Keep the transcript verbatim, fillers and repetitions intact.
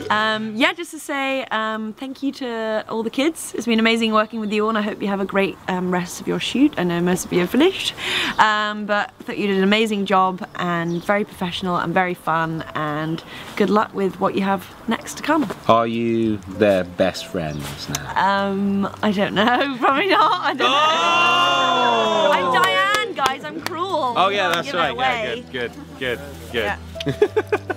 Um, yeah, just to say um, thank you to all the kids. It's been amazing working with you all, and I hope you have a great um, rest of your shoot. I know most of you are finished, um, but I thought you did an amazing job and very professional and very fun, and good luck with what you have next to come. Are you their best friends now? Um, I don't know, probably not. I don't Oh! know. I'm Diane, guys, I'm cruel. Oh yeah, I'll that's give it right. Yeah, away. good, good, good, good. Yeah.